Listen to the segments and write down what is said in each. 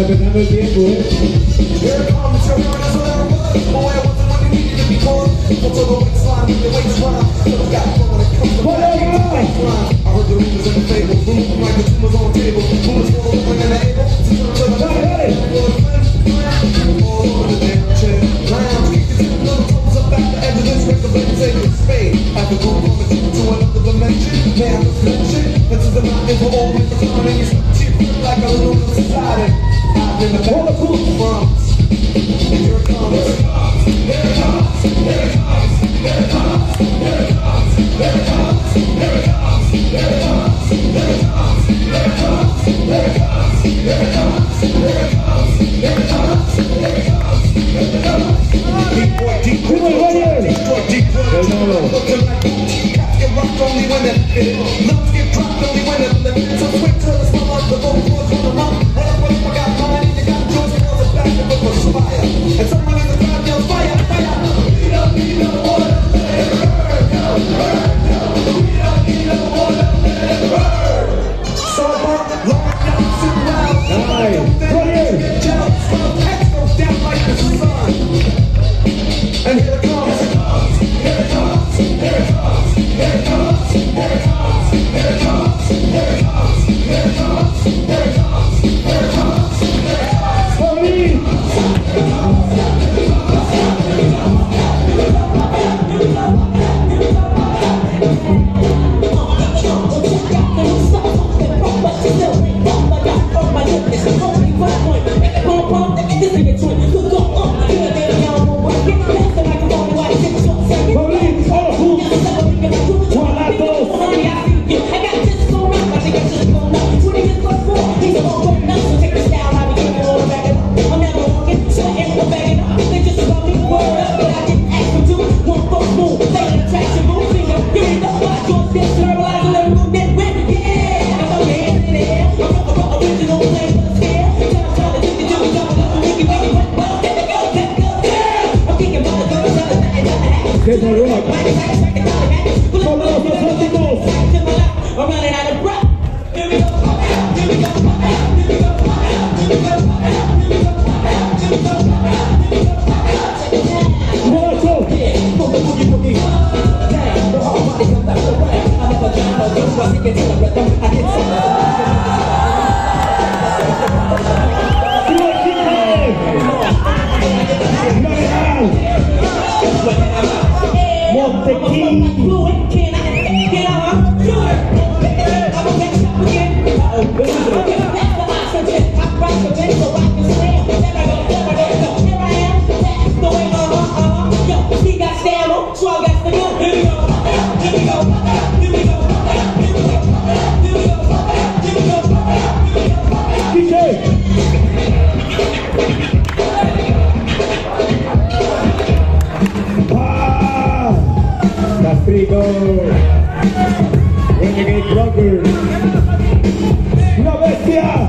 empezando el tiempo, Soldados, Asfálticos. Renegade Rockers, la bestia.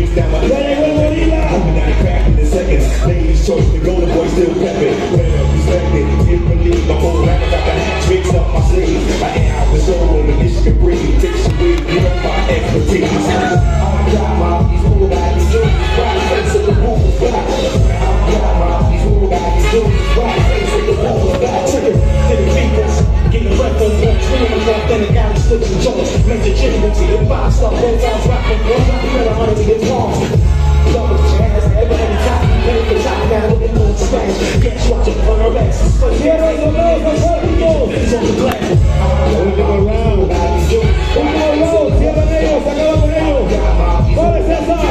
Ya llegó el gorila. Ladies choice, the golden boy still peppin'. Well respected, if believe my whole life got the hat tricks up my sleeve. I am the soul of the Michigan breed. Fix the weed, you know my expertise. I got my these whole bodies do right face of the wall of God. I got my these whole bodies do right face of the wall of God. Trigger, didn't beat this. Getting breath on one screen, I'm authentic, I'm slipping joints. Major generality, the box stuff, both sides rapping, one drop, better honor me in palms. Love with jazz, everybody top, ready for top, now looking for the smash. Can't you watch it on our backs? But here are the love of Asfálticos. It's on the glass. Último round. Último round. Cierran ellos, acaba con ellos. ¡Vale, César!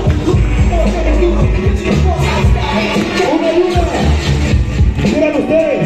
Miren ustedes.